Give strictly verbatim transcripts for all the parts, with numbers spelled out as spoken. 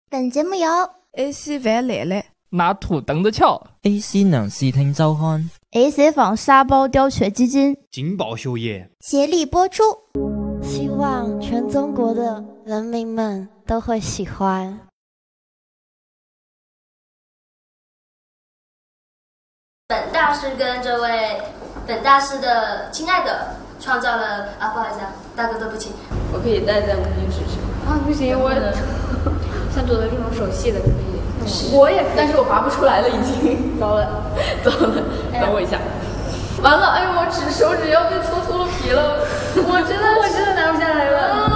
本节目由 A C 饭来了， 拿土蹬着瞧 A C 能视听周刊 A C 坊沙包雕雀基金劲爆秀业协力播出。 希望全中国的人民们都会喜欢。 本大师跟这位本大师的亲爱的创造了啊，不好意思啊，大哥对不起， 我可以戴在无名指上啊，不行，我像朵朵这种手细的可以，我也，但是我拔不出来了，已经糟了，糟了，等我一下，完了，哎呦，我指手指要被搓秃了皮了，我真的我真的拿不下来了，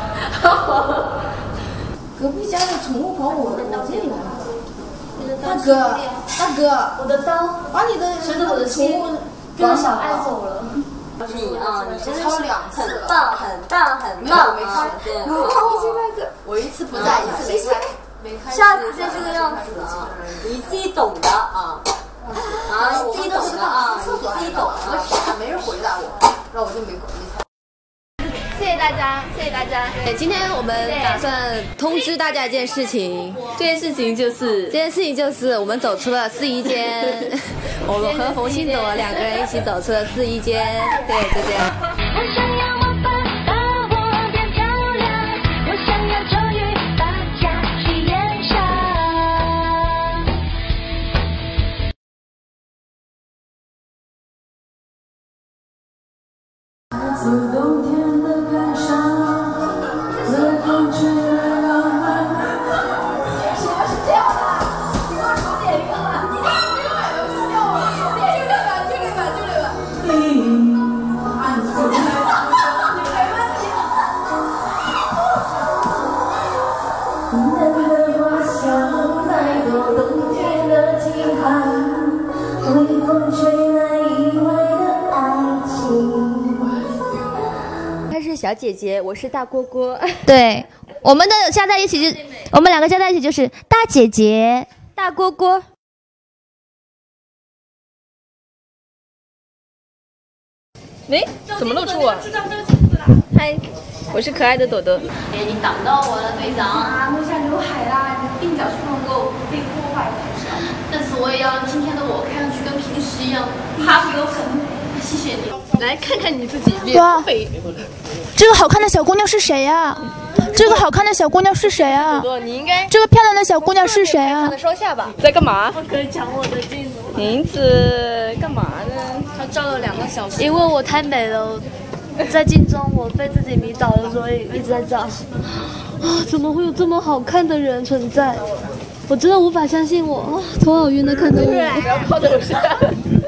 隔壁家的宠物跑我我这里来了。大哥，大哥， 我的刀把你的吃的我的心跟着小爱走了。 你啊，你真的超是两次很棒，很棒，很棒！ 没啊！ 我一次不在，一次没开，没开。 下次再这个样子啊，你自己懂的啊啊，你自己懂的啊，你自己懂的。 没人回答我，然后我就没没猜。 谢谢大家，谢谢大家。对，今天我们打算通知大家一件事情，这件事情就是这件事情就是我们走出了试衣间，我们和冯鑫朵两个人一起走出了试衣间，对，就这样。 我想要魔法把我变漂亮，我想要终于把家去延长。 自冬天的感伤，微风吹来浪漫。什么是这样的？你给我重点一个吧！你看没有买的是掉了，就这版，就这版，就这版。嗯，按错了，没问题。嫩的花香带走冬天的饥寒，微风吹来意外的爱情。 她是小姐姐，我是大蝈蝈。 对，我们的加在一起就，我们两个加在一起就是大姐姐、 大蝈蝈。 哎，怎么露出我？ 嗨，我是可爱的朵朵。 别你挡到我了，队长。 啊，弄下刘海啦，你的鬓角是不能够被破坏的。 但是我也要让今天的我看上去跟平时一样哈弗有很美。谢谢你。 来看看你自己， 哇脸肥。 这个好看的小姑娘是谁呀、啊？这个好看的小姑娘是谁啊？ 朵朵，你应该这个漂亮的小姑娘是谁啊？ 双下巴在干嘛？ 不可以抢我的镜头。 名字干嘛呢？ 他照了两个小时。 因为我太美了，在镜中我被自己迷倒了，所以一直在照。啊，怎么会有这么好看的人存在？我真的无法相信我，啊，头好晕的看着我。 不要靠着我身上。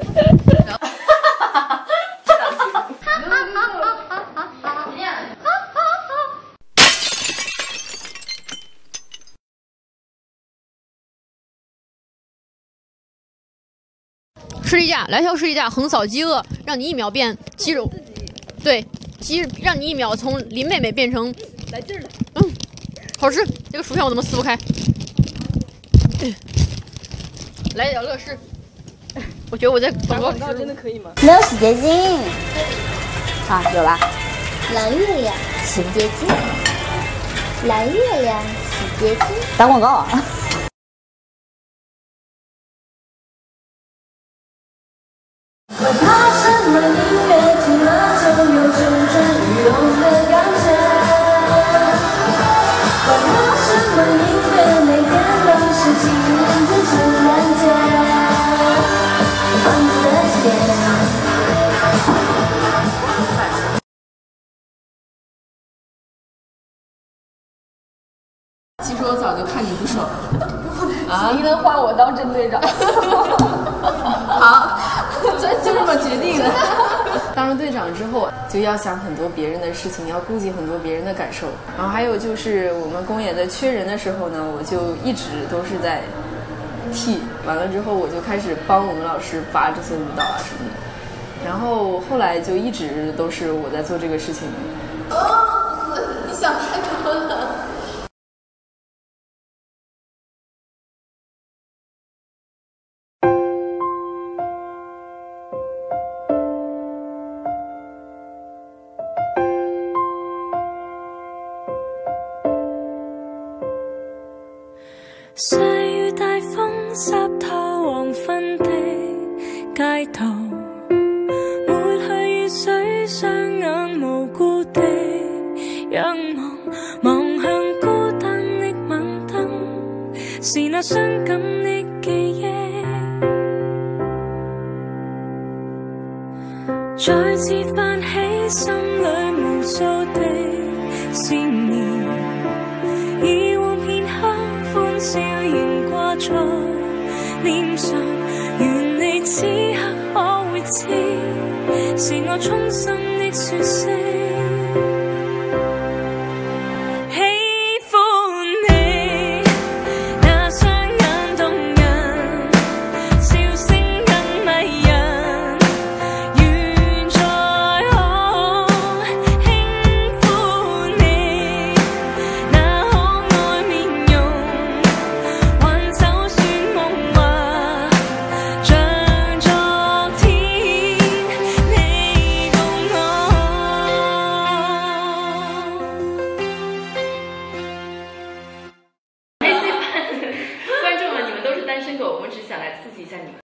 士力架，来条士力架横扫饥饿，让你一秒变肌肉，对，肌让你一秒从林妹妹变成来劲儿了。 嗯，好吃。这个薯片我怎么撕不开？嗯、来一点乐事。我觉得我在广告真的可以吗？ 没有洗洁精。啊，有了。 蓝月亮洗洁精，蓝月亮洗洁精。 打广告啊！ 我怕什么音乐听了就有蠢蠢欲动的感觉，我怕什么音乐每天都是情人节情人节，房子的钱。 其实我早就看你不爽了， 啊！你能换我当真队长？ 好，这就这么决定的。当了队长之后，就要想很多别人的事情，要顾及很多别人的感受。然后还有就是我们公演在缺人的时候呢，我就一直都是在替。完了之后，我就开始帮我们老师扒这些舞蹈啊什么的。然后后来就一直都是我在做这个事情。 哦，你想太多了。 細雨大風濕透黃昏的街道，抹去雨水，雙眼無辜地仰望，望向孤單的晚燈，是那傷感的記憶，再次泛起心裏無數的思念，以往片刻歡笑仍掛在臉上，願你此刻可會知，是我衷心的說聲。